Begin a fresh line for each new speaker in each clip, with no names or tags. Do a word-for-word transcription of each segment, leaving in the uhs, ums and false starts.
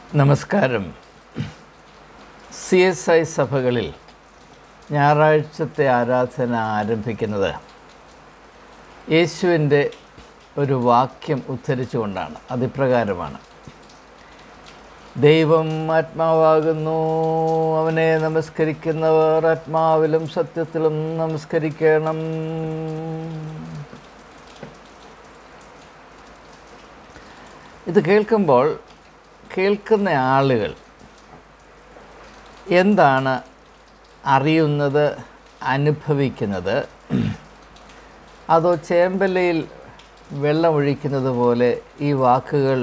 നമസ്കാരം. C S I സഭകളിൽ ഞായറാഴ്ചത്തെ ആരാധന ആരംഭിക്കുന്നത് യേശുവിൻ്റെ ഒരു വാക്യം ഉദ്ധരിച്ചുകൊണ്ടാണ്. അതിപ്രകാരമാണ്: ദൈവം ആത്മാവാകുന്നു, അവനെ നമസ്കരിക്കുന്നവർ ആത്മാവിലും സത്യത്തിലും നമസ്കരിക്കണം. ഇത് കേൾക്കുമ്പോൾ കേൾക്കുന്ന ആളുകൾ എന്താണ് അറിയുന്നത്, അനുഭവിക്കുന്നത്? അതോ ചേമ്പലയിൽ വെള്ളമൊഴിക്കുന്നത് പോലെ ഈ വാക്കുകൾ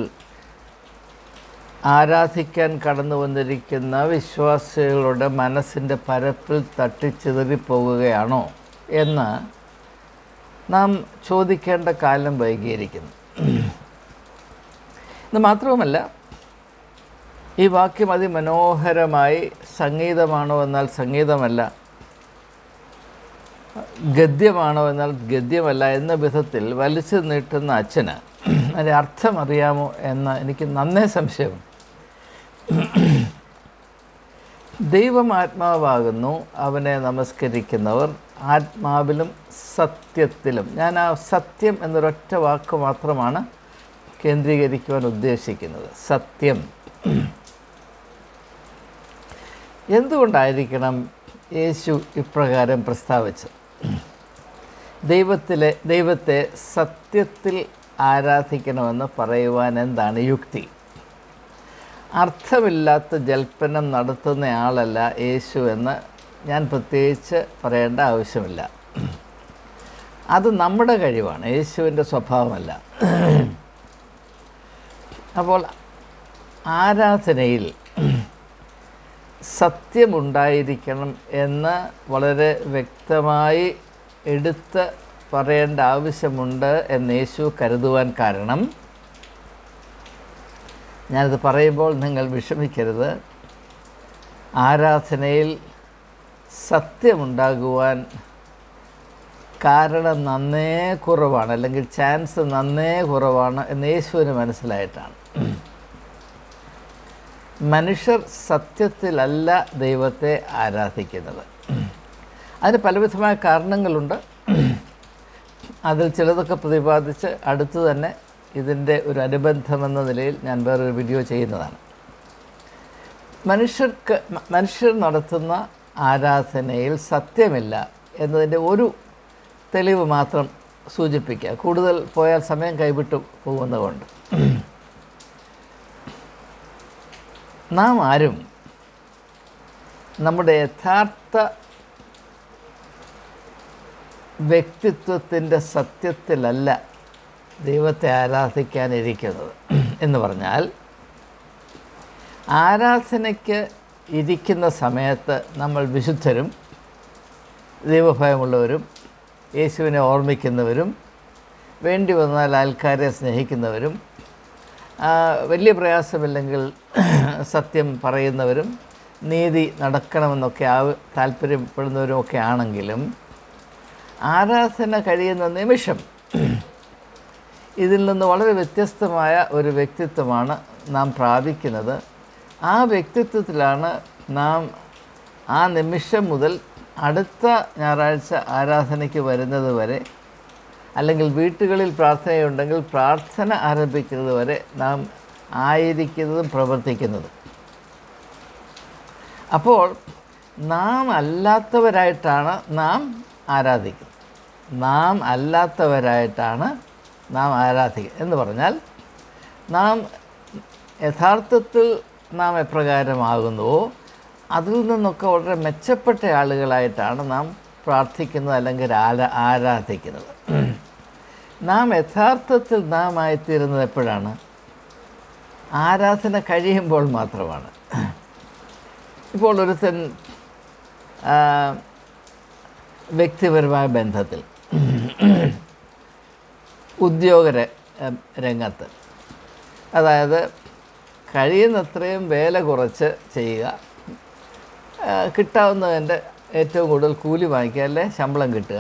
ആരാധിക്കാൻ കടന്നു വന്നിരിക്കുന്ന വിശ്വാസികളുടെ മനസ്സിൻ്റെ പരപ്പിൽ തട്ടിച്ചിതറിപ്പോകുകയാണോ എന്ന് നാം ചോദിക്കേണ്ട കാലം വൈകിയിരിക്കുന്നു. ഇത് മാത്രവുമല്ല, ഈ വാക്യം അതിമനോഹരമായി സംഗീതമാണോ എന്നാൽ സംഗീതമല്ല, ഗദ്യമാണോ എന്നാൽ ഗദ്യമല്ല എന്ന വിധത്തിൽ വലിച്ചു നീട്ടുന്ന അച്ഛന് അതിൻ്റെ അർത്ഥം അറിയാമോ എന്ന് എനിക്ക് നന്നേ സംശയം. ദൈവം ആത്മാവാകുന്നു, അവനെ നമസ്കരിക്കുന്നവർ ആത്മാവിലും സത്യത്തിലും. ഞാൻ ആ സത്യം എന്നൊരൊറ്റ വാക്ക് മാത്രമാണ് കേന്ദ്രീകരിക്കുവാൻ ഉദ്ദേശിക്കുന്നത്. സത്യം. എന്തുകൊണ്ടായിരിക്കണം യേശു ഇപ്രകാരം പ്രസ്താവിച്ചത്? ദൈവത്തിലെ ദൈവത്തെ സത്യത്തിൽ ആരാധിക്കണമെന്ന് പറയുവാൻ എന്താണ് യുക്തി? അർത്ഥമില്ലാത്ത ജൽപ്പനം നടത്തുന്നയാളല്ല യേശു എന്ന് ഞാൻ പ്രത്യേകിച്ച് പറയേണ്ട ആവശ്യമില്ല. അത് നമ്മുടെ കഴിവാണ്, യേശുവിൻ്റെ സ്വഭാവമല്ല. അപ്പോൾ ആരാധനയിൽ സത്യമുണ്ടായിരിക്കണം എന്ന് വളരെ വ്യക്തമായി എടുത്ത് പറയേണ്ട ആവശ്യമുണ്ട് എന്ന് യേശു കരുതുവാൻ കാരണം, ഞാനത് പറയുമ്പോൾ നിങ്ങൾ വിഷമിക്കരുത്, ആരാധനയിൽ സത്യമുണ്ടാകുവാൻ കാരണം നന്നേ കുറവാണ്, അല്ലെങ്കിൽ ചാൻസ് നന്നേ കുറവാണ് എന്ന് യേശുവിന് മനസ്സിലായിട്ടാണ്. മനുഷ്യർ സത്യത്തിലല്ല ദൈവത്തെ ആരാധിക്കുന്നത്. അതിന് പലവിധമായ കാരണങ്ങളുണ്ട്. അതിൽ ചിലതൊക്കെ പ്രതിപാദിച്ച് അടുത്ത് തന്നെ ഇതിൻ്റെ ഒരു അനുബന്ധമെന്ന നിലയിൽ ഞാൻ വേറൊരു വീഡിയോ ചെയ്യുന്നതാണ്. മനുഷ്യർക്ക് മനുഷ്യർ നടത്തുന്ന ആരാധനയിൽ സത്യമില്ല എന്നതിൻ്റെ ഒരു തെളിവ് മാത്രം സൂചിപ്പിക്കുക. കൂടുതൽ പോയാൽ സമയം കൈവിട്ടു പോകുന്നതുകൊണ്ട്. നാം ആരും നമ്മുടെ യഥാർത്ഥ വ്യക്തിത്വത്തിൻ്റെ സത്യത്തിലല്ല ദൈവത്തെ ആരാധിക്കാനിരിക്കുന്നത്. എന്ന് പറഞ്ഞാൽ, ആരാധനയ്ക്ക് ഇരിക്കുന്ന സമയത്ത് നമ്മൾ വിശുദ്ധരും ദൈവഭയമുള്ളവരും യേശുവിനെ ഓർമ്മിക്കുന്നവരും വേണ്ടി വന്നാൽ ആൾക്കാരെ സ്നേഹിക്കുന്നവരും വലിയ പ്രയാസമില്ലെങ്കിൽ സത്യം പറയുന്നവരും നീതി നടക്കണമെന്നൊക്കെ ആ താല്പര്യപ്പെടുന്നവരും ഒക്കെ ആണെങ്കിലും, ആരാധന കഴിയുന്ന നിമിഷം ഇതിൽ നിന്ന് വളരെ വ്യത്യസ്തമായ ഒരു വ്യക്തിത്വമാണ് നാം പ്രാപിക്കുന്നത്. ആ വ്യക്തിത്വത്തിലാണ് നാം ആ നിമിഷം മുതൽ അടുത്ത ഞായറാഴ്ച ആരാധനയ്ക്ക് വരുന്നത് വരെ, അല്ലെങ്കിൽ വീട്ടുകളിൽ പ്രാർത്ഥനയുണ്ടെങ്കിൽ പ്രാർത്ഥന ആരംഭിക്കുന്നത് വരെ നാം ആയിരിക്കുന്നതും പ്രവർത്തിക്കുന്നതും. അപ്പോൾ നാം അല്ലാത്തവരായിട്ടാണ് നാം ആരാധിക്കുന്നത്. നാം അല്ലാത്തവരായിട്ടാണ് നാം ആരാധിക്കുക എന്ന് പറഞ്ഞാൽ, നാം യഥാർത്ഥത്തിൽ നാം എപ്രകാരമാകുന്നുവോ അതിൽ നിന്നൊക്കെ വളരെ മെച്ചപ്പെട്ട ആളുകളായിട്ടാണ് നാം പ്രാർത്ഥിക്കുന്നത് അല്ലെങ്കിൽ ആരാ ആരാധിക്കുന്നത്. നാം യഥാർത്ഥത്തിൽ നാം ആയിത്തീരുന്നത് എപ്പോഴാണ്? ആരാധന കഴിയുമ്പോൾ മാത്രമാണ്. ഇപ്പോൾ ഒരുത്തൻ വ്യക്തിപരമായ ബന്ധത്തിൽ, ഉദ്യോഗ രംഗത്ത്, അതായത് കഴിയുന്നത്രയും വേല കുറച്ച് ചെയ്യുക, കിട്ടാവുന്നതിൻ്റെ ഏറ്റവും കൂടുതൽ കൂലി വാങ്ങിക്കുക, അല്ലെ ശമ്പളം കിട്ടുക,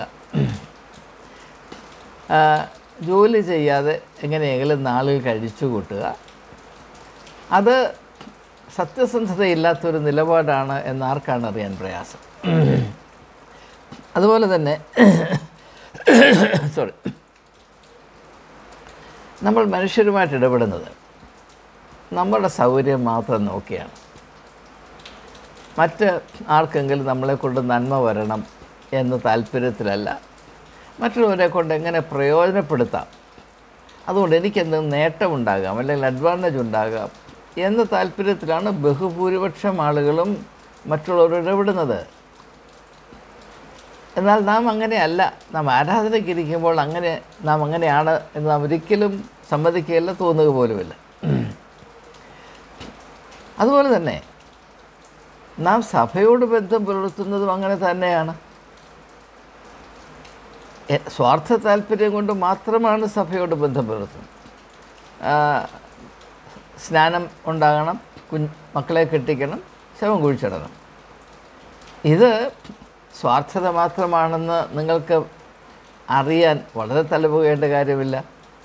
ജോലി ചെയ്യാതെ എങ്ങനെയെങ്കിലും നാളുകൾ കഴിച്ചു കൂട്ടുക, അത് സത്യസന്ധതയില്ലാത്തൊരു നിലപാടാണ് എന്ന് ആർക്കാണ് അറിയാൻ പ്രയാസം. അതുപോലെ തന്നെ സോറി നമ്മൾ മനുഷ്യരുമായിട്ട് ഇടപെടുന്നത് നമ്മുടെ സൗകര്യം മാത്രം നോക്കിയാണ്. മറ്റ് ആർക്കെങ്കിലും നമ്മളെക്കൊണ്ട് നന്മ വരണം എന്ന താല്പര്യത്തിലല്ല, മറ്റുള്ളവരെ കൊണ്ട് എങ്ങനെ പ്രയോജനപ്പെടുത്താം, അതുകൊണ്ട് എനിക്കെന്തെങ്കിലും നേട്ടമുണ്ടാകാം അല്ലെങ്കിൽ അഡ്വാൻറ്റേജ് ഉണ്ടാകാം എന്ന താല്പര്യത്തിലാണ് ബഹുഭൂരിപക്ഷം ആളുകളും മറ്റുള്ളവർ ഇടപെടുന്നത്. എന്നാൽ നാം അങ്ങനെയല്ല. നാം ആരാധനയ്ക്ക് ഇരിക്കുമ്പോൾ അങ്ങനെ നാം അങ്ങനെയാണ് എന്ന് നാം ഒരിക്കലും സമ്മതിക്കുകയില്ല, തോന്നുക പോലുമില്ല. അതുപോലെ തന്നെ നാം സഭയോട് ബന്ധം പുലർത്തുന്നതും അങ്ങനെ തന്നെയാണ്. സ്വാർത്ഥ താല്പര്യം കൊണ്ട് മാത്രമാണ് സഭയോട് ബന്ധം പുലർത്തുന്നത്. സ്നാനം ഉണ്ടാകണം, കുഞ്ഞ് മക്കളെ കെട്ടിക്കണം, ശവം കുഴിച്ചിടണം. ഇത് സ്വാർത്ഥത മാത്രമാണെന്ന് നിങ്ങൾക്ക് അറിയാൻ വളരെ തലപുകേണ്ട കാര്യമില്ല.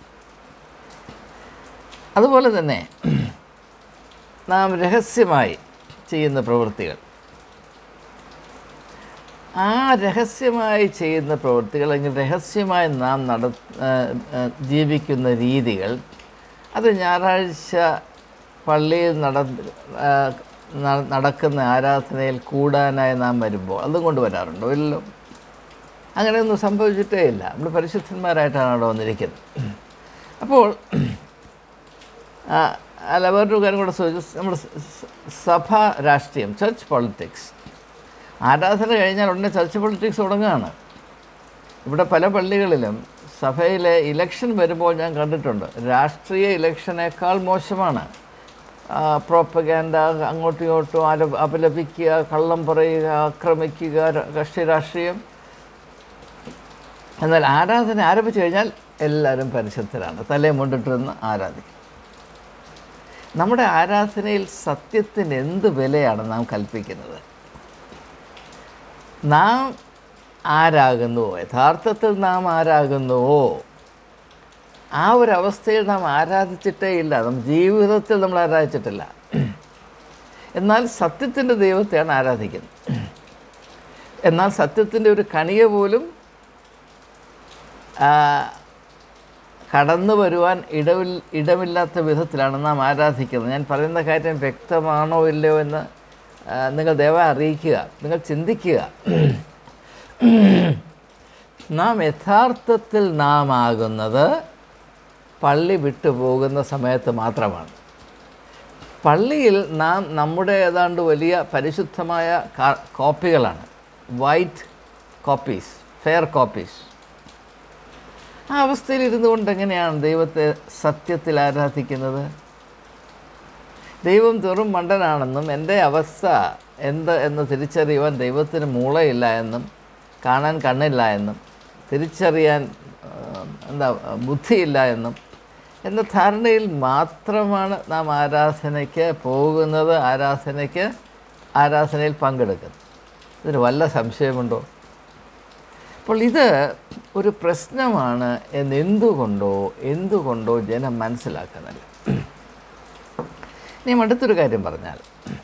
അതുപോലെ തന്നെ നാം രഹസ്യമായി ചെയ്യുന്ന പ്രവൃത്തികൾ, ആ രഹസ്യമായി ചെയ്യുന്ന പ്രവൃത്തികൾ അല്ലെങ്കിൽ രഹസ്യമായി നാം നട ജീവിക്കുന്ന രീതികൾ, അത് ഞായറാഴ്ച പള്ളിയിൽ നട നടക്കുന്ന ആരാധനയിൽ കൂടാനായി നാം വരുമ്പോൾ അതും കൊണ്ട് വരാറുണ്ടോ? ഇല്ലല്ലോ. അങ്ങനെയൊന്നും സംഭവിച്ചിട്ടേ ഇല്ല. നമ്മൾ പരിശുദ്ധന്മാരായിട്ടാണ് അവിടെ വന്നിരിക്കുന്നത്. അപ്പോൾ അല്ല, വേറൊരു കാര്യം കൂടെ ചോദിച്ചു. നമ്മുടെ സഭാ രാഷ്ട്രീയം, ചർച്ച് പൊളിറ്റിക്സ്, ആരാധന കഴിഞ്ഞാൽ ഉടനെ ചർച്ച് പൊളിറ്റിക്സ് തുടങ്ങുകയാണ്. ഇവിടെ പല പള്ളികളിലും സഭയിലെ ഇലക്ഷൻ വരുമ്പോൾ ഞാൻ കണ്ടിട്ടുണ്ട്, രാഷ്ട്രീയ ഇലക്ഷനേക്കാൾ മോശമാണ്. പ്രോപ്പഗാൻഡ, അങ്ങോട്ടും ഇങ്ങോട്ടും ആല അപലപിക്കുക, കള്ളം പറയുക, ആക്രമിക്കുക, കക്ഷി രാഷ്ട്രീയം. എന്നാൽ ആരാധന ആരംഭിച്ചു കഴിഞ്ഞാൽ എല്ലാവരും പരിശുദ്ധരാണ്, തലയെ മുണ്ടിട്ടിരുന്ന് ആരാധിക്കും. നമ്മുടെ ആരാധനയിൽ സത്യത്തിന് എന്ത് വിലയാണ് നാം കൽപ്പിക്കുന്നത്? നാം ആരാകുന്നുവോ, യഥാർത്ഥത്തിൽ നാം ആരാകുന്നുവോ, ആ ഒരവസ്ഥയിൽ നാം ആരാധിച്ചിട്ടേ ഇല്ല. നാം ജീവിതത്തിൽ നമ്മൾ ആരാധിച്ചിട്ടില്ല. എന്നാൽ സത്യത്തിൻ്റെ ദൈവത്തെയാണ് ആരാധിക്കുന്നത്. എന്നാൽ സത്യത്തിൻ്റെ ഒരു കണിക പോലും കടന്നു വരുവാൻ ഇടവിൽ ഇടമില്ലാത്ത വിധത്തിലാണ് നാം ആരാധിക്കുന്നത്. ഞാൻ പറയുന്ന കാര്യം വ്യക്തമാണോ ഇല്ലയോ എന്ന് നിങ്ങൾ ദയവായി അറിയിക്കുക, നിങ്ങൾ ചിന്തിക്കുക. നാം യഥാർത്ഥത്തിൽ നാം ആകുന്നത് പള്ളി വിട്ടുപോകുന്ന സമയത്ത് മാത്രമാണ്. പള്ളിയിൽ നാം നമ്മുടെ ഏതാണ്ട് വലിയ പരിശുദ്ധമായ കോപ്പികളാണ്, വൈറ്റ് കോപ്പീസ്, ഫെയർ കോപ്പീസ്. ആ അവസ്ഥയിൽ ഇരുന്നു കൊണ്ട് എങ്ങനെയാണ് ദൈവത്തെ സത്യത്തിൽ ആരാധിക്കുന്നത്? ദൈവം വെറും മണ്ടനാണെന്നും എൻ്റെ അവസ്ഥ എന്ത് എന്ന് തിരിച്ചറിയുവാൻ ദൈവത്തിന് മൂളയില്ല എന്നും കാണാൻ കണ്ണില്ല എന്നും തിരിച്ചറിയാൻ എന്താ ബുദ്ധിയില്ല എന്നും എന്ന ധാരണയിൽ മാത്രമാണ് നാം ആരാധനയ്ക്ക് പോകുന്നത്, ആരാധനയ്ക്ക് ആരാധനയിൽ പങ്കെടുക്കുന്നത്. ഇതിന് വല്ല സംശയമുണ്ടോ? അപ്പോൾ ഇത് ഒരു പ്രശ്നമാണ് എന്നെന്തുകൊണ്ടോ എന്തുകൊണ്ടോ ജനം മനസ്സിലാക്കുന്നില്ല. ഇനി അടുത്തൊരു കാര്യം പറഞ്ഞാൽ,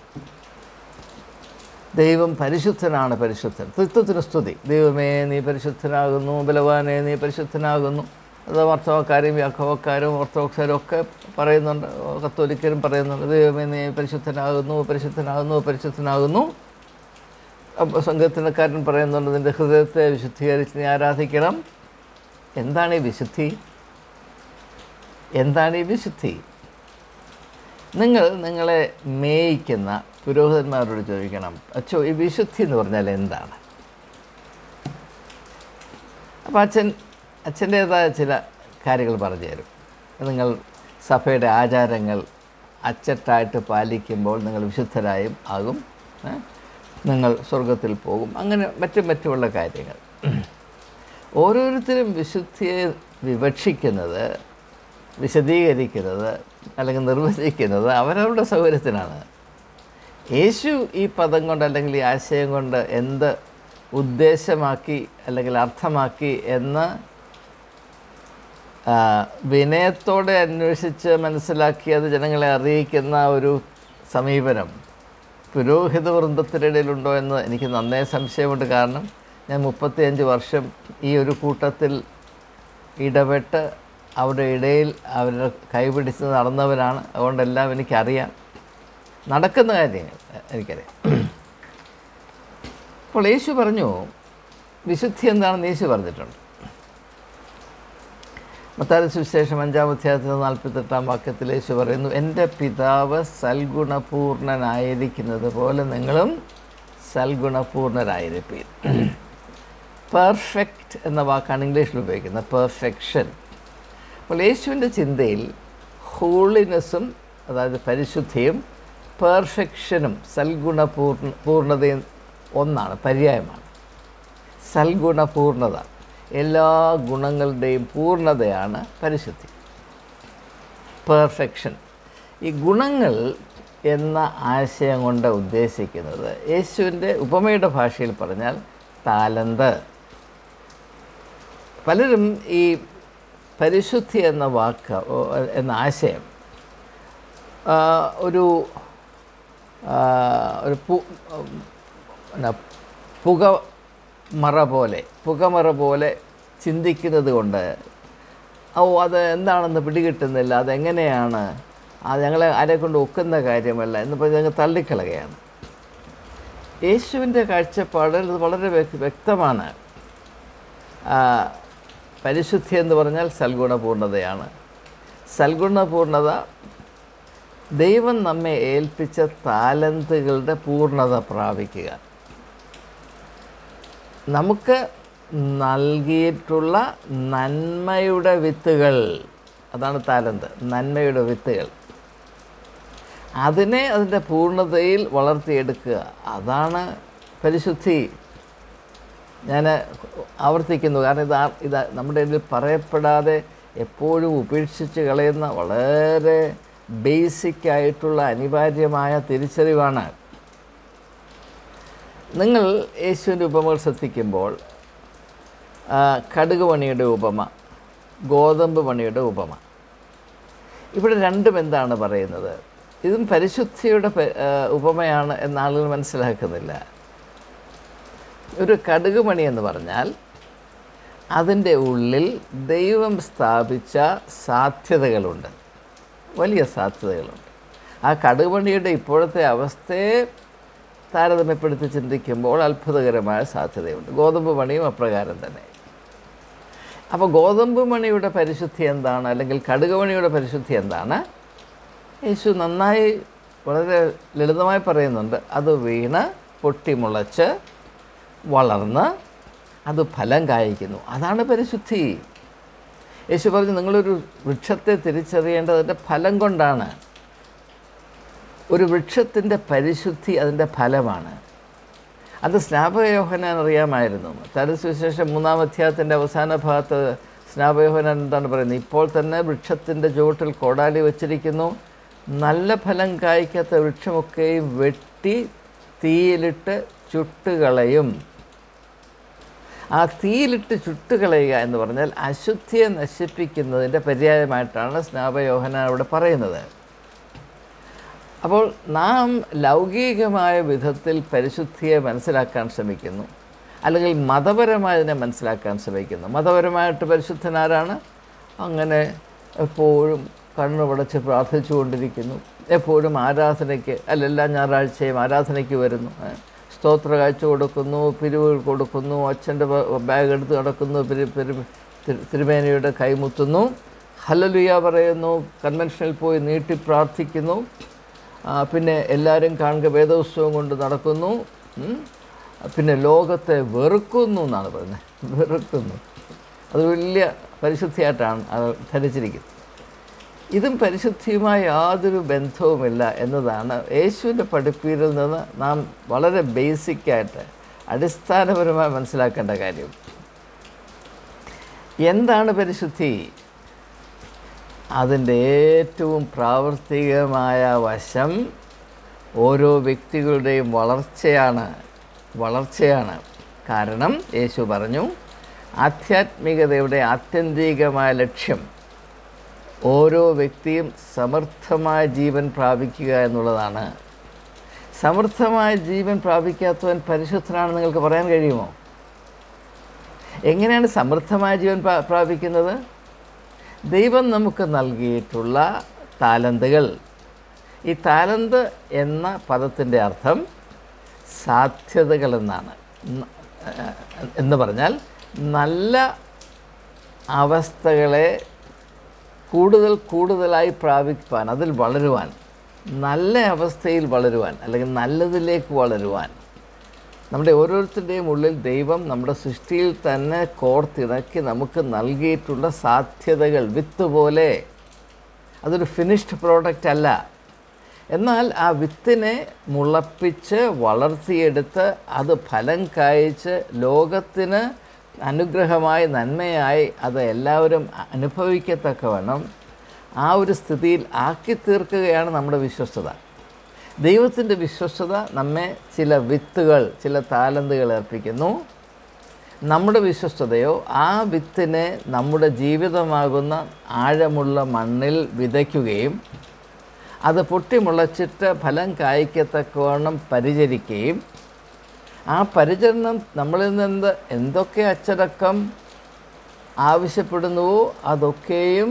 ദൈവം പരിശുദ്ധനാണ്, പരിശുദ്ധൻ, തൃത്വത്തിന് സ്തുതി. ദൈവമേ നീ പരിശുദ്ധനാകുന്നു, ബലവാനെ നീ പരിശുദ്ധനാകുന്നു. അത് മർത്തോക്കാരും യാക്കോക്കാരും ഓർത്തഡോക്സാരും ഒക്കെ പറയുന്നുണ്ട്, കത്തോലിക്കരും പറയുന്നുണ്ട്, ദൈവമേ നീ പരിശുദ്ധനാകുന്നു, പരിശുദ്ധനാകുന്നു, പരിശുദ്ധനാകുന്നു. സംഘത്തിനക്കാരൻ പറയുന്നുണ്ട്, നിൻ്റെ ഹൃദയത്തെ വിശുദ്ധീകരിച്ച് നീ ആരാധിക്കണം. എന്താണ് ഈ വിശുദ്ധി? എന്താണ് ഈ വിശുദ്ധി? നിങ്ങൾ നിങ്ങളെ മേയിക്കുന്ന പുരോഹിതന്മാരോട് ചോദിക്കണം, അച്ചോ ഈ വിശുദ്ധി എന്ന് പറഞ്ഞാൽ എന്താണ്? അപ്പോൾ അച്ഛൻ അച്ഛൻ്റേതായ ചില കാര്യങ്ങൾ പറഞ്ഞു തരും. നിങ്ങൾ സഭയുടെ ആചാരങ്ങൾ അച്ചട്ടായിട്ട് പാലിക്കുമ്പോൾ നിങ്ങൾ വിശുദ്ധരായും ആകും, നിങ്ങൾ സ്വർഗത്തിൽ പോകും, അങ്ങനെ മറ്റും മറ്റുമുള്ള കാര്യങ്ങൾ. ഓരോരുത്തരും വിശുദ്ധിയെ വിവക്ഷിക്കുന്നത്, വിശദീകരിക്കുന്നത് അല്ലെങ്കിൽ നിർവചിക്കുന്നത് അവരവരുടെ സൗകര്യത്തിനാണ്. യേശു ഈ പദം കൊണ്ട് അല്ലെങ്കിൽ ഈ ആശയം കൊണ്ട് എന്ത് ഉദ്ദേശമാക്കി അല്ലെങ്കിൽ അർത്ഥമാക്കി എന്ന് വിനയത്തോടെ അന്വേഷിച്ച് മനസ്സിലാക്കി അത് ജനങ്ങളെ അറിയിക്കുന്ന ഒരു സമീപനം പുരോഹിത വൃന്ദത്തിനിടയിലുണ്ടോ എന്ന് എനിക്ക് നന്നേ സംശയമുണ്ട്. കാരണം ഞാൻ മുപ്പത്തിയഞ്ച് വർഷം ഈ ഒരു കൂട്ടത്തിൽ ഇടപെട്ട് അവരുടെ ഇടയിൽ അവരുടെ കൈപിടിച്ച് നടന്നവരാണ്. അതുകൊണ്ടെല്ലാം എനിക്കറിയാം, നടക്കുന്ന കാര്യങ്ങൾ എനിക്കറിയാം. അപ്പോൾ യേശു പറഞ്ഞു, വിശുദ്ധി എന്താണെന്ന് യേശു പറഞ്ഞിട്ടുണ്ട്. മത്തായി സുവിശേഷം അഞ്ചാം അധ്യായത്തിൽ നാൽപ്പത്തെട്ടാം വാക്യത്തിൽ യേശു പറയുന്നു, എൻ്റെ പിതാവ് സൽഗുണപൂർണനായിരിക്കുന്നത് പോലെ നിങ്ങളും സൽഗുണപൂർണരായിരിക്കും. പെർഫെക്റ്റ് എന്ന വാക്കാണ് ഇംഗ്ലീഷിൽ ഉപയോഗിക്കുന്നത്, പെർഫെക്ഷൻ. അപ്പോൾ യേശുവിൻ്റെ ചിന്തയിൽ ഹോളിനെസ്സും, അതായത് പരിശുദ്ധിയും, പെർഫെക്ഷനും സൽഗുണപൂർണ്ണ പൂർണ്ണതയും ഒന്നാണ്, പര്യായമാണ്. സൽഗുണപൂർണ്ണത, എല്ലാ ഗുണങ്ങളുടെയും പൂർണ്ണതയാണ് പരിശുദ്ധി, പെർഫെക്ഷൻ. ഈ ഗുണങ്ങൾ എന്ന ആശയം കൊണ്ട് ഉദ്ദേശിക്കുന്നത് യേശുവിൻ്റെ ഉപമയുടെ ഭാഷയിൽ പറഞ്ഞാൽ താലന്ത്. പലരും ഈ പരിശുദ്ധി എന്ന വാക്ക് എന്ന ആശയം ഒരു ഒരു പുകമറ പോലെ പുകമറ പോലെ ചിന്തിക്കുന്നത് കൊണ്ട് ഓ അത് എന്താണെന്ന് പിടികിട്ടുന്നില്ല, അതെങ്ങനെയാണ്, അത് ഞങ്ങളെ ആരെ കൊണ്ട് ഒക്കുന്ന കാര്യമല്ല എന്ന് പറഞ്ഞ് ഞങ്ങൾ തള്ളിക്കളയുകയാണ്. യേശുവിൻ്റെ കാഴ്ചപ്പാടിൽ ഇത് വളരെ വ്യക്തമാണ്. പരിശുദ്ധി എന്ന് പറഞ്ഞാൽ സൽഗുണപൂർണ്ണതയാണ്. സൽഗുണപൂർണ്ണത ദൈവം നമ്മെ ഏൽപ്പിച്ച താലന്തുകളുടെ പൂർണ്ണത പ്രാപിക്കുക. നമുക്ക് നൽകിയിട്ടുള്ള നന്മയുടെ വിത്തുകൾ, അതാണ് താലന്ത്, നന്മയുടെ വിത്തുകൾ. അതിനെ അതിൻ്റെ പൂർണ്ണതയിൽ വളർത്തിയെടുക്കുക, അതാണ് പരിശുദ്ധി. ഞാൻ ആവർത്തിക്കുന്നു, കാരണം ഇത് ഇത് നമ്മുടെ ഇതിൽ പറയപ്പെടാതെ എപ്പോഴും ഉപേക്ഷിച്ച് കളയുന്ന വളരെ ബേസിക്കായിട്ടുള്ള അനിവാര്യമായ തിരിച്ചറിവാണ്. നിങ്ങൾ യേശുവിൻ്റെ ഉപമകൾ ശ്രദ്ധിക്കുമ്പോൾ കടുക് മണിയുടെ ഉപമ, ഗോതമ്പ് മണിയുടെ ഉപമ, ഇവിടെ രണ്ടും എന്താണ് പറയുന്നത്? ഇതും പരിശുദ്ധിയുടെ ഉപമയാണ് എന്ന് ആളുകൾ മനസ്സിലാക്കുന്നില്ല. ഒരു കടുക് മണി എന്ന് പറഞ്ഞാൽ അതിൻ്റെ ഉള്ളിൽ ദൈവം സ്ഥാപിച്ച സാധ്യതകളുണ്ട്, വലിയ സാധ്യതകളുണ്ട്. ആ കടുക് മണിയുടെ ഇപ്പോഴത്തെ അവസ്ഥയെ താരതമ്യപ്പെടുത്തി ചിന്തിക്കുമ്പോൾ അത്ഭുതകരമായ സാധ്യതയുണ്ട്. ഗോതമ്പ് മണിയും അപ്രകാരം തന്നെ. അപ്പോൾ ഗോതമ്പ് മണിയുടെ പരിശുദ്ധി എന്താണ്, അല്ലെങ്കിൽ കടുക് മണിയുടെ പരിശുദ്ധി എന്താണ്? യേശു നന്നായി വളരെ ലളിതമായി പറയുന്നുണ്ട്. അത് വീണ് പൊട്ടിമുളച്ച് വളർന്ന് അത് ഫലം കായ്ക്കുന്നു, അതാണ് പരിശുദ്ധി. യേശു പറഞ്ഞു, നിങ്ങളൊരു വൃക്ഷത്തെ തിരിച്ചറിയേണ്ടതിൻ്റെ ഫലം കൊണ്ടാണ്. ഒരു വൃക്ഷത്തിൻ്റെ പരിശുദ്ധി അതിൻ്റെ ഫലമാണ്. അത് സ്നാപക യോഹന്നാൻ അറിയാമായിരുന്നു. മത്തായി സുവിശേഷം മൂന്നാം അധ്യായത്തിൻ്റെ അവസാന ഭാഗത്ത് സ്നാപക യോഹന്നാൻ എന്താണ് പറയുന്നത്? ഇപ്പോൾ തന്നെ വൃക്ഷത്തിൻ്റെ ചുവട്ടിൽ കോടാലി വച്ചിരിക്കുന്നു, നല്ല ഫലം കായ്ക്കാത്ത വൃക്ഷമൊക്കെയും വെട്ടി തീയിലിട്ട് ചുട്ടുകളയും. ആ തീയിലിട്ട് ചുട്ടുകളയുക എന്ന് പറഞ്ഞാൽ അശുദ്ധിയെ നശിപ്പിക്കുന്നതിൻ്റെ പര്യായമായിട്ടാണ് സ്നാപക യോഹന്നാൻ അവിടെ പറയുന്നത്. അപ്പോൾ നാം ലൗകികമായ വിധത്തിൽ പരിശുദ്ധിയെ മനസ്സിലാക്കാൻ ശ്രമിക്കുന്നു, അല്ലെങ്കിൽ മതപരമായതിനെ മനസ്സിലാക്കാൻ ശ്രമിക്കുന്നു. മതപരമായിട്ട് പരിശുദ്ധനാരാണ്? അങ്ങനെ എപ്പോഴും കണ്ണുപടച്ച് പ്രാർത്ഥിച്ചുകൊണ്ടിരിക്കുന്നു, എപ്പോഴും ആരാധനയ്ക്ക് അല്ല എല്ലാ ഞായറാഴ്ചയും ആരാധനയ്ക്ക് വരുന്നു, സ്തോത്ര കാഴ്ച കൊടുക്കുന്നു, പിരിവുകൾ കൊടുക്കുന്നു, അച്ഛൻ്റെ ബാഗ് എടുത്ത് നടക്കുന്നു, പിരി പിരി തിരുമേനിയുടെ കൈമുത്തുന്നു, ഹല്ലേലൂയ പറയുന്നു, കൺവെൻഷനിൽ പോയി നീട്ടി പ്രാർത്ഥിക്കുന്നു, പിന്നെ എല്ലാവരും കാണുക വേദോത്സവം കൊണ്ട് നടക്കുന്നു, പിന്നെ ലോകത്തെ വെറുക്കുന്നു എന്നാണ് പറയുന്നത്. വെറുക്കുന്നു, അത് വലിയ പരിശുദ്ധിയായിട്ടാണ് അത് ധരിച്ചിരിക്കുന്നത്. ഇതും പരിശുദ്ധിയുമായി യാതൊരു ബന്ധവുമില്ല എന്നതാണ് യേശുവിൻ്റെ പഠിപ്പീരിൽ നിന്ന് നാം വളരെ ബേസിക്കായിട്ട് അടിസ്ഥാനപരമായി മനസ്സിലാക്കേണ്ട കാര്യം. എന്താണ് പരിശുദ്ധി? അതിൻ്റെ ഏറ്റവും പ്രാവർത്തികമായ വശം ഓരോ വ്യക്തികളുടെയും വളർച്ചയാണ് വളർച്ചയാണ് കാരണം യേശു പറഞ്ഞു, ആധ്യാത്മികതയുടെ ആത്യന്തികമായ ലക്ഷ്യം ഓരോ വ്യക്തിയും സമർത്ഥമായ ജീവൻ പ്രാപിക്കുക എന്നുള്ളതാണ്. സമൃദ്ധമായ ജീവൻ പ്രാപിക്കാത്തവൻ പരിശുദ്ധനാണെന്ന് നിങ്ങൾക്ക് പറയാൻ കഴിയുമോ? എങ്ങനെയാണ് സമൃദ്ധമായ ജീവൻ പ്രാപിക്കുന്നത്? ദൈവം നമുക്ക് നൽകിയിട്ടുള്ള താലന്തുകൾ. ഈ താലന്ത് എന്ന പദത്തിൻ്റെ അർത്ഥം സാധ്യതകൾ എന്നാണ്. എന്ന് പറഞ്ഞാൽ നല്ല അവസ്ഥകളെ കൂടുതൽ കൂടുതലായി പ്രാപിപ്പാൻ, അതിൽ വളരുവാൻ, നല്ല അവസ്ഥയിൽ വളരുവാൻ, അല്ലെങ്കിൽ നല്ലതിലേക്ക് വളരുവാൻ. നമ്മുടെ ഓരോരുത്തരുടെയും ഉള്ളിൽ ദൈവം നമ്മുടെ സൃഷ്ടിയിൽ തന്നെ കോർത്തിണക്കി നമുക്ക് നൽകിയിട്ടുള്ള സാധ്യതകൾ, വിത്ത് പോലെ. അതൊരു ഫിനിഷ്ഡ് പ്രോഡക്റ്റ് അല്ല. എന്നാൽ ആ വിത്തിനെ മുളപ്പിച്ച് വളർത്തിയെടുത്ത് അത് ഫലം കായ്ച്ച് ലോകത്തിന് അനുഗ്രഹമായി നന്മയായി അത് എല്ലാവരും അനുഭവിക്കത്തക്കവണ്ണം ആ ഒരു സ്ഥിതിയിൽ ആക്കി തീർക്കുകയാണ് നമ്മുടെ വിശ്വസ്തത. ദൈവത്തിൻ്റെ വിശ്വസ്തത നമ്മെ ചില വിത്തുകൾ, ചില താലന്തുകൾ ഏൽപ്പിക്കുന്നു. നമ്മുടെ വിശ്വസ്തതയോ ആ വിത്തിനെ നമ്മുടെ ജീവിതമാകുന്ന ആഴമുള്ള മണ്ണിൽ വിതയ്ക്കുകയും അത് പൊട്ടിമുളച്ചിട്ട് ഫലം കായ്ക്കത്തക്കവണ്ണം പരിചരിക്കുകയും ആ പരിചരണം നമ്മളിൽ നിന്ന് എന്തൊക്കെ അച്ചടക്കം ആവശ്യപ്പെടുന്നുവോ അതൊക്കെയും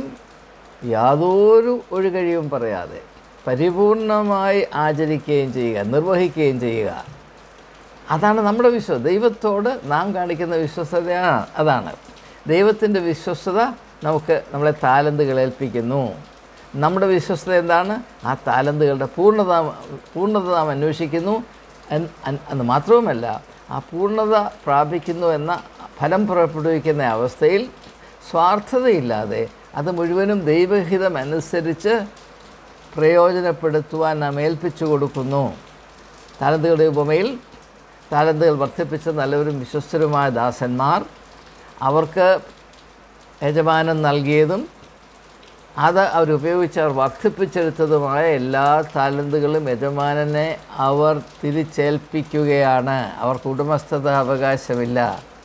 യാതൊരു ഒഴുകഴിവും പറയാതെ പരിപൂർണമായി ആചരിക്കുകയും ചെയ്യുക, നിർവഹിക്കുകയും ചെയ്യുക. അതാണ് നമ്മുടെ വിശ്വസ്തത. ദൈവത്തോട് നാം കാണിക്കുന്ന വിശ്വസ്തതയാണ് അതാണ്. ദൈവത്തിൻ്റെ വിശ്വസ്തത നമുക്ക് നമ്മളെ താലന്തുകൾ ഏൽപ്പിക്കുന്നു. നമ്മുടെ വിശ്വസ്തത എന്താണ്? ആ താലന്തുകളുടെ പൂർണ്ണത പൂർണ്ണത നാം അന്വേഷിക്കുന്നു എന്ന് മാത്രവുമല്ല, ആ പൂർണ്ണത പ്രാപിക്കുന്നു എന്ന ഫലം പുറപ്പെടുവിക്കുന്ന അവസ്ഥയിൽ സ്വാർത്ഥതയില്ലാതെ അത് മുഴുവനും ദൈവഹിതം അനുസരിച്ച് പ്രയോജനപ്പെടുത്തുവാൻ നാം ഏൽപ്പിച്ചു കൊടുക്കുന്നു. താലന്തുകളുടെ ഉപമയിൽ താലന്തുകൾ വർദ്ധിപ്പിച്ച നല്ലവരും വിശ്വസ്തരുമായ ദാസന്മാർ, അവർക്ക് യജമാനൻ നൽകിയതും അത് അവരുപയോഗിച്ച് അവർ വർദ്ധിപ്പിച്ചെടുത്തതുമായ എല്ലാ താലന്തുകളും യജമാനനെ അവർ തിരിച്ചേൽപ്പിക്കുകയാണ്. അവർക്ക് ഉടമസ്ഥത അവകാശമില്ല.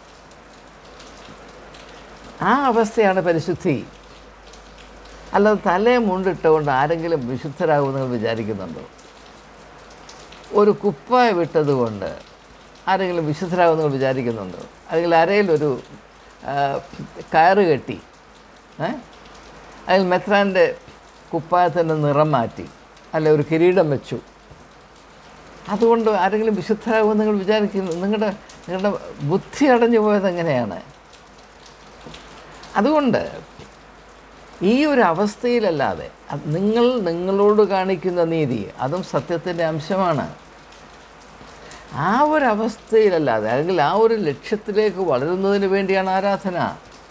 ആ അവസ്ഥയാണ് പരിശുദ്ധി. അല്ലാതെ തലേ മുണ്ടിട്ടുകൊണ്ട് ആരെങ്കിലും വിശുദ്ധരാകുമെന്ന് നിങ്ങൾ വിചാരിക്കുന്നുണ്ടോ? ഒരു കുപ്പായ വിട്ടതുകൊണ്ട് ആരെങ്കിലും വിശുദ്ധരാകുമെന്ന് നിങ്ങൾ വിചാരിക്കുന്നുണ്ടോ? അല്ലെങ്കിൽ അരയിലൊരു കയറ് കെട്ടി അതിൽ മെത്രാൻ്റെ കുപ്പായത്തിൻ്റെ നിറം മാറ്റി, അല്ല ഒരു കിരീടം വെച്ചു, അതുകൊണ്ട് ആരെങ്കിലും വിശുദ്ധരാകുമെന്ന് നിങ്ങൾ വിചാരിക്കുന്നു? നിങ്ങളുടെ നിങ്ങളുടെ ബുദ്ധി അടഞ്ഞു പോയത് എങ്ങനെയാണ്? അതുകൊണ്ട് ഈ ഒരു അവസ്ഥയിലല്ലാതെ നിങ്ങൾ നിങ്ങളോട് കാണിക്കുന്ന നീതി, അതും സത്യത്തിൻ്റെ അംശമാണ്. ആ ഒരവസ്ഥയിലല്ലാതെ, അല്ലെങ്കിൽ ആ ഒരു ലക്ഷ്യത്തിലേക്ക് വളരുന്നതിന് വേണ്ടിയാണ് ആരാധന.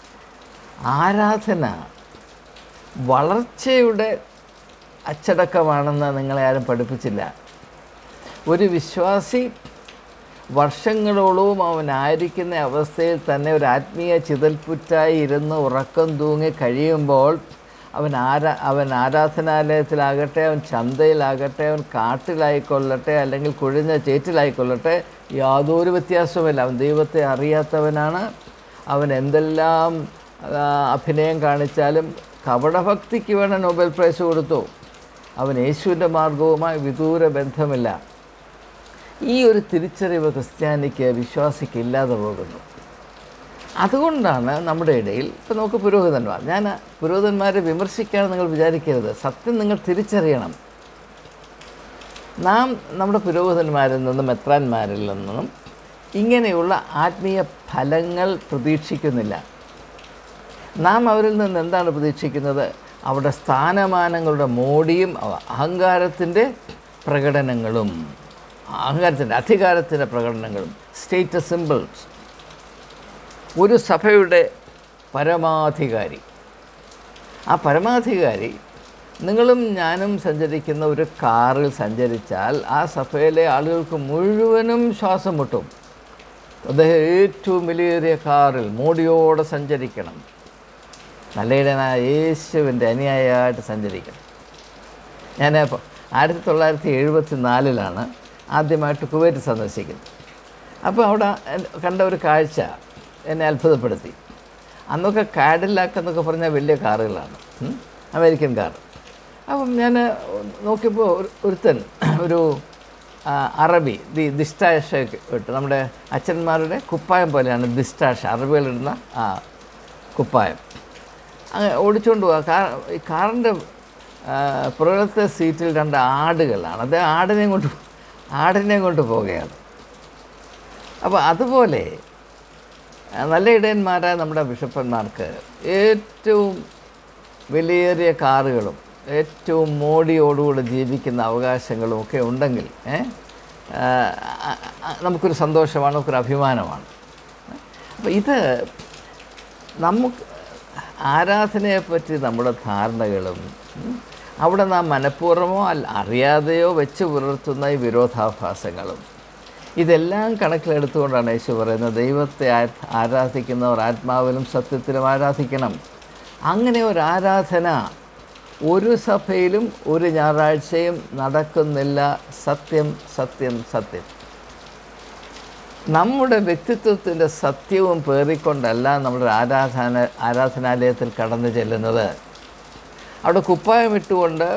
ആരാധന വളർച്ചയുടെ അച്ചടക്കമാണെന്ന് നിങ്ങളെ ആരും പഠിപ്പിച്ചില്ല. ഒരു വിശ്വാസി വർഷങ്ങളോളവും അവനായിരിക്കുന്ന അവസ്ഥയിൽ തന്നെ ഒരു ആത്മീയ ചിതൽപുറ്റായി ഇരുന്ന് ഉറക്കം തൂങ്ങി കഴിയുമ്പോൾ അവൻ ആരാ അവൻ ആരാധനാലയത്തിലാകട്ടെ, അവൻ ചന്തയിലാകട്ടെ, അവൻ കാട്ടിലായിക്കൊള്ളട്ടെ, അല്ലെങ്കിൽ കുഴിഞ്ഞ ചേറ്റിലായിക്കൊള്ളട്ടെ, യാതൊരു വ്യത്യാസവുമില്ല. അവൻ ദൈവത്തെ അറിയാത്തവനാണ്. അവൻ എന്തെല്ലാം അഭിനയം കാണിച്ചാലും കപടഭക്തിക്ക് വേണം നൊബേൽ പ്രൈസ് കൊടുത്തു. അവൻ യേശുവിൻ്റെ മാർഗവുമായി വിദൂര ബന്ധമില്ല. ഈ ഒരു തിരിച്ചറിവ് ക്രിസ്ത്യാനിക്ക്, വിശ്വാസിക്ക് ഇല്ലാതെ പോകുന്നു. അതുകൊണ്ടാണ് നമ്മുടെ ഇടയിൽ ഇപ്പോൾ നമുക്ക് പുരോഹിതന്മാർ, ഞാൻ പുരോഹിതന്മാരെ വിമർശിക്കാതെ നിങ്ങൾ വിചാരിക്കരുത്. സത്യം നിങ്ങൾ തിരിച്ചറിയണം. നാം നമ്മുടെ പുരോഹിതന്മാരിൽ നിന്നും മെത്രാന്മാരിൽ നിന്നും ഇങ്ങനെയുള്ള ആത്മീയ ഫലങ്ങൾ പ്രതീക്ഷിക്കുന്നില്ല. നാം അവരിൽ നിന്ന് എന്താണ് പ്രതീക്ഷിക്കുന്നത്? അവരുടെ സ്ഥാനമാനങ്ങളുടെ മോടിയും അഹങ്കാരത്തിൻ്റെ പ്രകടനങ്ങളും, അഹങ്കാരത്തിൻ്റെ അധികാരത്തിൻ്റെ പ്രകടനങ്ങളും, സ്റ്റേറ്റസ് സിമ്പിൾസ്. ഒരു സഭയുടെ പരമാധികാരി, ആ പരമാധികാരി നിങ്ങളും ഞാനും സഞ്ചരിക്കുന്ന ഒരു കാറിൽ സഞ്ചരിച്ചാൽ ആ സഭയിലെ ആളുകൾക്ക് മുഴുവനും ശ്വാസം മുട്ടും. അദ്ദേഹം ഏറ്റവും വിലയേറിയ കാറിൽ മോടിയോടെ സഞ്ചരിക്കണം, നല്ലയിടനായ യേശുവിൻ്റെ അനുയായിയായിട്ട് സഞ്ചരിക്കണം. ഞാൻ ആയിരത്തി തൊള്ളായിരത്തി എഴുപത്തി നാലിലാണ് ആദ്യമായിട്ട് കുവൈറ്റ് സന്ദർശിക്കുന്നത്. അപ്പോൾ അവിടെ കണ്ട ഒരു കാഴ്ച എന്നെ അത്ഭുതപ്പെടുത്തി. അന്നൊക്കെ കാഡിലാക്ക് എന്നൊക്കെ പറഞ്ഞാൽ വലിയ കാറുകളാണ്, അമേരിക്കൻ കാർ. അപ്പം ഞാൻ നോക്കിയപ്പോൾ ഒരുത്തൻ ഒരു അറബി ദി ദിഷ്ടാഷ ഇട്ട് നമ്മുടെ അച്ഛന്മാരുടെ കുപ്പായം പോലെയാണ് ദിഷ്ടാഷ, അറബികളിടുന്ന ആ കുപ്പായം. അങ്ങനെ ഓടിച്ചുകൊണ്ട് പോവുക. കാർ ഈ കാറിൻ്റെ പുറത്തെ സീറ്റിൽ രണ്ട് ആടുകളാണ്. അത് ആടിനെയും കൊണ്ട് ആടിനെയും കൊണ്ട് പോവുകയാണ്. അപ്പോൾ അതുപോലെ നല്ല ഇടയന്മാരായ നമ്മുടെ ബിഷപ്പന്മാർക്ക് ഏറ്റവും വിലയേറിയ കാറുകളും ഏറ്റവും മോടിയോടുകൂടെ ജീവിക്കുന്ന അവകാശങ്ങളും ഒക്കെ ഉണ്ടെങ്കിൽ നമുക്കൊരു സന്തോഷമാണ്, നമുക്കൊരു അഭിമാനമാണ്. അപ്പോൾ ഇത് നമുക്ക് ആരാധനയെപ്പറ്റി നമ്മുടെ ധാരണകളും അവിടെ നാം മനഃപൂർവ്വമോ അല്ല അറിയാതെയോ വെച്ച് പുലർത്തുന്ന ഈ വിരോധാഭാസങ്ങളും ഇതെല്ലാം കണക്കിലെടുത്തുകൊണ്ടാണ് യേശു പറയുന്നത്, ദൈവത്തെ ആരാധിക്കുന്നവർ ആത്മാവിലും സത്യത്തിലും ആരാധിക്കണം. അങ്ങനെ ഒരു ആരാധന ഒരു സഭയിലും ഒരു ഞായറാഴ്ചയും നടക്കുന്നില്ല. സത്യം സത്യം സത്യം. നമ്മുടെ വ്യക്തിത്വത്തിൻ്റെ സത്യവും പേറിക്കൊണ്ടല്ല നമ്മുടെ ആരാധന ആരാധനാലയത്തിൽ കടന്നു ചെല്ലുന്നത്. അവിടെ കുപ്പായം ഇട്ടുകൊണ്ട്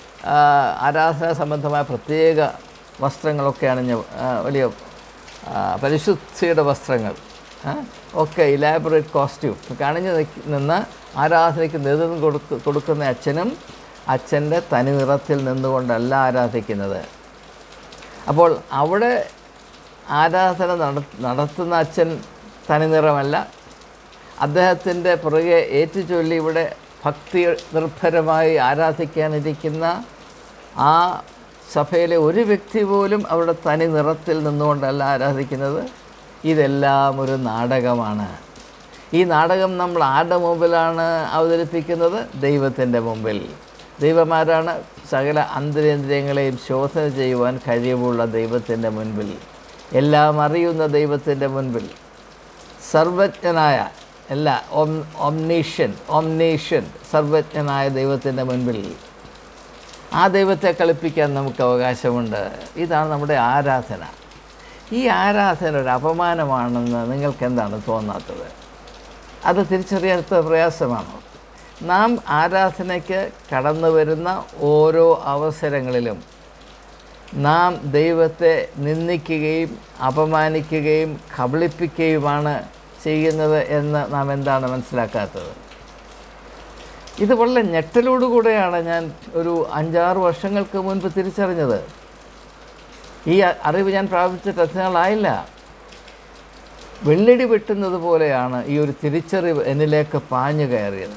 ആരാധനാ സംബന്ധമായ പ്രത്യേക വസ്ത്രങ്ങളൊക്കെ അണിഞ്ഞ് വലിയ പരിശുദ്ധിയുടെ വസ്ത്രങ്ങൾ ഒക്കെ ഇലാബറേറ്റ് കോസ്റ്റ്യൂം ഒക്കെ അണിഞ്ഞ് നിന്ന് ആരാധനയ്ക്ക് നേതൃത്വം കൊടുക്ക കൊടുക്കുന്ന അച്ഛനും അച്ഛൻ്റെ തനി നിറത്തിൽ നിന്നുകൊണ്ടല്ല ആരാധിക്കുന്നത്. അപ്പോൾ അവിടെ ആരാധന നട നടത്തുന്ന അച്ഛൻ തനി നിറമല്ല, അദ്ദേഹത്തിൻ്റെ പുറകെ ഏറ്റുചൊല്ലി ഇവിടെ ഭക്തി നിർഭരമായി ആരാധിക്കാനിരിക്കുന്ന ആ സഭയിലെ ഒരു വ്യക്തി പോലും അവരുടെ തനി നിറത്തിൽ നിന്നുകൊണ്ടല്ല ആരാധിക്കുന്നത്. ഇതെല്ലാം ഒരു നാടകമാണ്. ഈ നാടകം നമ്മൾ ആരുടെ മുമ്പിലാണ് അവതരിപ്പിക്കുന്നത്? ദൈവത്തിൻ്റെ മുമ്പിൽ. ദൈവമാരാണ്? സകല അന്തരേന്ദ്രിയങ്ങളെയും ശോധന ചെയ്യുവാൻ കഴിവുള്ള ദൈവത്തിൻ്റെ മുൻപിൽ, എല്ലാം അറിയുന്ന ദൈവത്തിൻ്റെ മുൻപിൽ, സർവജ്ഞനായ എല്ലാ ഓം ഓംനീഷ്യൻ ഓംനീഷ്യൻ സർവജ്ഞനായ ദൈവത്തിൻ്റെ മുൻപിൽ ആ ദൈവത്തെ കളിപ്പിക്കാൻ നമുക്ക് അവകാശമുണ്ട്. ഇതാണ് നമ്മുടെ ആരാധന. ഈ ആരാധന ഒരു അപമാനമാണെന്ന് നിങ്ങൾക്ക് എന്താണ് തോന്നാത്തത്? അത് തിരിച്ചറിയാൻ പ്രയാസമാണോ? നാം ആരാധനയ്ക്ക് കടന്നു വരുന്ന ഓരോ അവസരങ്ങളിലും നാം ദൈവത്തെ നിന്ദിക്കുകയും അപമാനിക്കുകയും കബളിപ്പിക്കുകയുമാണ് ചെയ്യുന്നത് എന്ന് നാം എന്താണ് മനസ്സിലാക്കാത്തത്? ഇത് വളരെ ഞെട്ടലോടുകൂടെയാണ് ഞാൻ ഒരു അഞ്ചാറ് വർഷങ്ങൾക്ക് മുൻപ് തിരിച്ചറിഞ്ഞത്. ഈ അറിവ് ഞാൻ പ്രാപിച്ചിട്ട് എത്ര നാളായില്ല. വെള്ളിടി വെട്ടുന്നത് പോലെയാണ് ഈ ഒരു തിരിച്ചറിവ് എന്നിലേക്ക് പാഞ്ഞു കയറിയത്.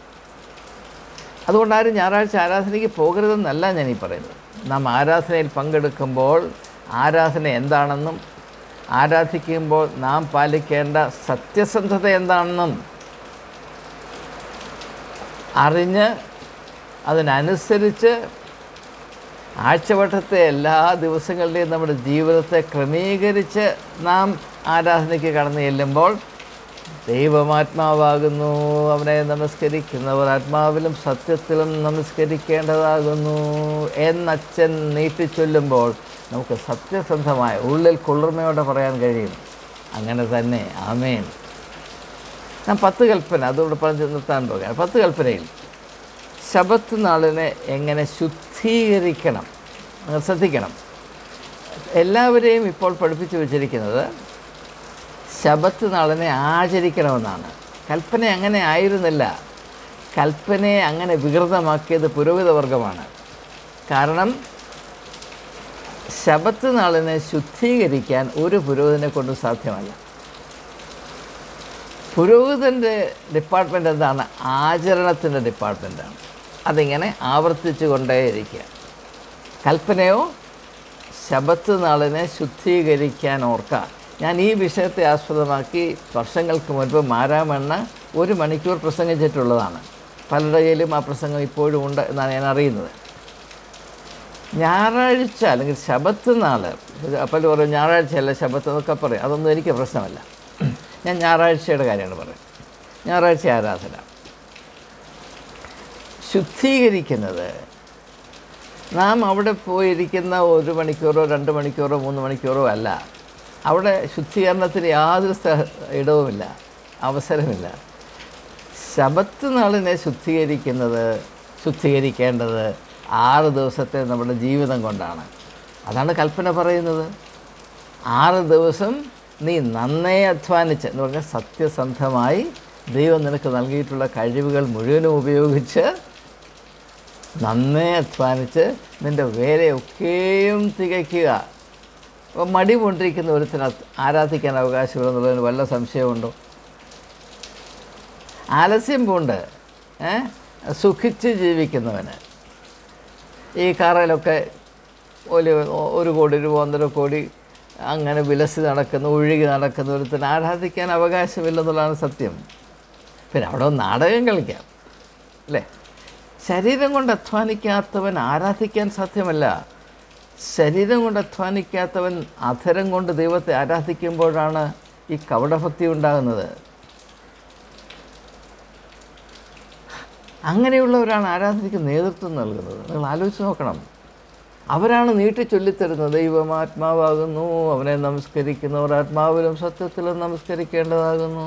അതുകൊണ്ട് ആരും ഞായറാഴ്ച ആരാധനയ്ക്ക് പോകരുതെന്നല്ല ഞാൻ ഈ പറയുന്നത്. നാം ആരാധനയിൽ പങ്കെടുക്കുമ്പോൾ ആരാധന എന്താണെന്നും ആരാധിക്കുമ്പോൾ നാം പാലിക്കേണ്ട സത്യസന്ധത എന്താണെന്നും അറിഞ്ഞ് അതിനനുസരിച്ച് ആഴ്ചവട്ടത്തെ എല്ലാ ദിവസങ്ങളുടെയും നമ്മുടെ ജീവിതത്തെ ക്രമീകരിച്ച് നാം ആരാധനയ്ക്ക് കടന്നു ചെല്ലുമ്പോൾ ദൈവമാത്മാവാകുന്നു, അവനെ നമസ്കരിക്കുന്നവർ ആത്മാവിലും സത്യത്തിലും നമസ്കരിക്കേണ്ടതാകുന്നു എന്നച്ഛൻ നീട്ടിച്ചൊല്ലുമ്പോൾ നമുക്ക് സത്യസന്ധമായ ഉള്ളിൽ കുളിർമയോടെ പറയാൻ കഴിയും, അങ്ങനെ തന്നെ ആമേൻ. ഞാൻ പത്ത് കൽപ്പന അതോടെ പറഞ്ഞ് നിർത്താൻ പോകുകയാണ്. പത്ത് കൽപ്പനയിൽ ശബത്ത് നാളിനെ എങ്ങനെ ശുദ്ധീകരിക്കണം നിങ്ങൾ ശ്രദ്ധിക്കണം. എല്ലാവരെയും ഇപ്പോൾ പഠിപ്പിച്ചു വച്ചിരിക്കുന്നത് ശബത്ത് നാളിനെ ആചരിക്കണമെന്നാണ്. കൽപ്പന അങ്ങനെ ആയിരുന്നില്ല. കൽപ്പനയെ അങ്ങനെ വികൃതമാക്കിയത് പുരോഹിതവർഗമാണ്. കാരണം ശബത്ത് നാളിനെ ശുദ്ധീകരിക്കാൻ ഒരു പുരോഹിതനെ കൊണ്ട് സാധ്യമല്ല. പുരോഹിതൻ്റെ ഡിപ്പാർട്ട്മെൻ്റ് എന്താണ്? ആചരണത്തിൻ്റെ ഡിപ്പാർട്ട്മെൻറ്റാണ്. അതിങ്ങനെ ആവർത്തിച്ചു കൊണ്ടേയിരിക്കുക. കൽപ്പനയോ ശബത്ത് നാളിനെ ശുദ്ധീകരിക്കാൻ ഓർക്കുക. ഞാൻ ഈ വിഷയത്തെ ആസ്പദമാക്കി വർഷങ്ങൾക്ക് മുൻപ് മാരാമണ്ണ ഒരു മണിക്കൂർ പ്രസംഗിച്ചിട്ടുള്ളതാണ്. പലരുടെ കയ്യിലും ആ പ്രസംഗം ഇപ്പോഴും ഉണ്ട് എന്നാണ് ഞാൻ അറിയുന്നത്. ഞായറാഴ്ച അല്ലെങ്കിൽ ശബത്ത് നാൾ, അപ്പോൾ പറയും ഞായറാഴ്ചയല്ല ശബത്ത് എന്നൊക്കെ പറയും. അതൊന്നും എനിക്ക് പ്രശ്നമല്ല. ഞാൻ ഞായറാഴ്ചയുടെ കാര്യമാണ് പറയുന്നത്. ഞായറാഴ്ച ആരാധന ശുദ്ധീകരിക്കുന്നത് നാം അവിടെ പോയിരിക്കുന്ന ഒരു മണിക്കൂറോ രണ്ട് മണിക്കൂറോ മൂന്ന് മണിക്കൂറോ അല്ല. അവിടെ ശുദ്ധീകരണത്തിന് യാതൊരു ഇടവുമില്ല, അവസരമില്ല. ശബത്ത് നാളിനെ ശുദ്ധീകരിക്കുന്നത് ശുദ്ധീകരിക്കേണ്ടത് ആറ് ദിവസത്തെ നമ്മുടെ ജീവിതം കൊണ്ടാണ്. അതാണ് കൽപ്പന പറയുന്നത്. ആറ് ദിവസം നീ നന്നേ അധ്വാനിച്ച് എന്ന് പറഞ്ഞാൽ സത്യസന്ധമായി ദൈവം നിനക്ക് നൽകിയിട്ടുള്ള കഴിവുകൾ മുഴുവനും ഉപയോഗിച്ച് നന്നേ അധ്വാനിച്ച് നിൻ്റെ വേലയൊക്കെയും തികയ്ക്കുക. അപ്പോൾ മടി കൊണ്ടിരിക്കുന്ന ഒരുത്തിന് ആരാധിക്കാൻ അവകാശമില്ലെന്നുള്ളതിന് വല്ല സംശയമുണ്ടോ? ആലസ്യം കൊണ്ട് സുഖിച്ച് ജീവിക്കുന്നവന് ഈ കാറയിലൊക്കെ ഒരു ഒരു കോടി രൂപ ഒന്നര കോടി അങ്ങനെ വിലസി നടക്കുന്ന ഒഴുകി നടക്കുന്ന ഒരുത്തിന് ആരാധിക്കാൻ അവകാശമില്ലെന്നുള്ളതാണ് സത്യം. പിന്നെ അവിടെ നാടകം കളിക്കാം അല്ലേ? ശരീരം കൊണ്ട് അധ്വാനിക്കാത്തവൻ ആരാധിക്കാൻ സാധ്യമല്ല. ശരീരം കൊണ്ട് അധ്വാനിക്കാത്തവൻ അധരം കൊണ്ട് ദൈവത്തെ ആരാധിക്കുമ്പോഴാണ് ഈ കപടഭക്തി ഉണ്ടാകുന്നത്. അങ്ങനെയുള്ളവരാണ് ആരാധനയ്ക്ക് നേതൃത്വം നൽകുന്നത്. നിങ്ങൾ ആലോചിച്ച് നോക്കണം. അവരാണ് നീട്ടി ചൊല്ലിത്തരുന്നത്, ദൈവം ആത്മാവാകുന്നു, അവനെ നമസ്കരിക്കുന്നവർ ആത്മാവിലും സത്യത്തിലും നമസ്കരിക്കേണ്ടതാകുന്നു.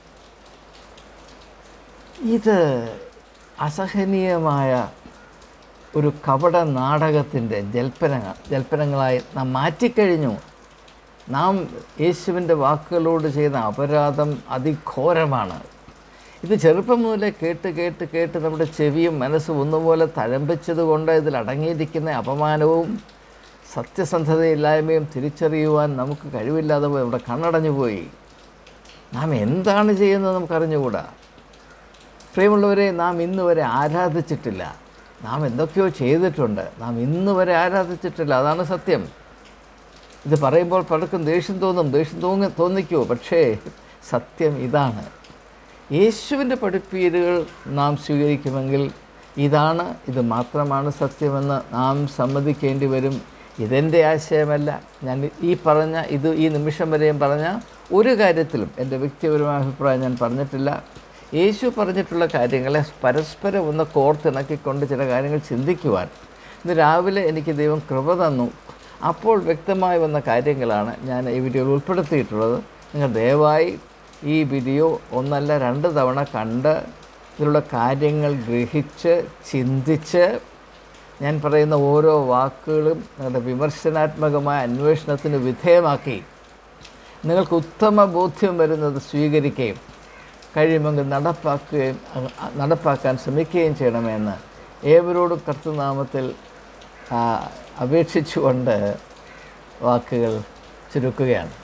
ഇത് അസഹനീയമായ ഒരു കപട നാടകത്തിൻ്റെ ജൽപ്പനങ്ങൾ ജൽപ്പനങ്ങളായി നാം മാറ്റിക്കഴിഞ്ഞു. നാം യേശുവിൻ്റെ വാക്കുകളോട് ചെയ്യുന്ന അപരാധം അതിഘോരമാണ്. ഇത് ചെറുപ്പം മുതലേ കേട്ട് കേട്ട് കേട്ട് നമ്മുടെ ചെവിയും മനസ്സും ഒന്നുപോലെ തഴമ്പിച്ചത് കൊണ്ട് ഇതിൽ അടങ്ങിയിരിക്കുന്ന അപമാനവും സത്യസന്ധതയില്ലായ്മയും തിരിച്ചറിയുവാൻ നമുക്ക് കഴിവില്ലാതെ പോയി, നമ്മുടെ കണ്ണടഞ്ഞു പോയി. നാം എന്താണ് ചെയ്യുന്നത് നമുക്കറിഞ്ഞുകൂടാ. പ്രിയമുള്ളവരെ, നാം ഇന്ന് വരെ ആരാധിച്ചിട്ടില്ല. നാം എന്തൊക്കെയോ ചെയ്തിട്ടുണ്ട്, നാം ഇന്ന് വരെ ആരാധിച്ചിട്ടില്ല. അതാണ് സത്യം. ഇത് പറയുമ്പോൾ പലർക്കും ദേഷ്യം തോന്നും, ദേഷ്യം തോന്നി തോന്നിക്കുമോ? പക്ഷേ സത്യം ഇതാണ്. യേശുവിൻ്റെ പഠിപ്പീരുകൾ നാം സ്വീകരിക്കുമെങ്കിൽ ഇതാണ്, ഇത് മാത്രമാണ് സത്യമെന്ന് നാം സമ്മതിക്കേണ്ടി വരും. ഇതെൻ്റെ ആശയമല്ല. ഞാൻ ഈ പറഞ്ഞ ഇത് ഈ നിമിഷം വരെയും പറഞ്ഞ ഒരു കാര്യത്തിലും എൻ്റെ വ്യക്തിപരമായ അഭിപ്രായം ഞാൻ പറഞ്ഞിട്ടില്ല. യേശു പറഞ്ഞിട്ടുള്ള കാര്യങ്ങളെ പരസ്പരം ഒന്ന് കോർത്തിണക്കിക്കൊണ്ട് ചില കാര്യങ്ങൾ ചിന്തിക്കുവാൻ ഇന്ന് രാവിലെ എനിക്ക് ദൈവം കൃപ തന്നു. അപ്പോൾ വ്യക്തമായി വന്ന കാര്യങ്ങളാണ് ഞാൻ ഈ വീഡിയോയിൽ ഉൾപ്പെടുത്തിയിട്ടുള്ളത്. നിങ്ങൾ ദയവായി ഈ വീഡിയോ ഒന്നല്ല രണ്ട് തവണ കണ്ട് ഇതിലുള്ള കാര്യങ്ങൾ ഗ്രഹിച്ച് ചിന്തിച്ച് ഞാൻ പറയുന്ന ഓരോ വാക്കുകളും നിങ്ങളുടെ വിമർശനാത്മകമായ അന്വേഷണത്തിന് വിധേയമാക്കി നിങ്ങൾക്ക് ഉത്തമ ബോധ്യം വരുന്നത് സ്വീകരിക്കുകയും കഴിയുമെങ്കിൽ നടപ്പാക്കുകയും നടപ്പാക്കാൻ ശ്രമിക്കുകയും ചെയ്യണമെന്ന് ഏവരോടും കർത്തൃനാമത്തിൽ അപേക്ഷിച്ചുകൊണ്ട് വാക്കുകൾ ചുരുക്കുകയാണ്.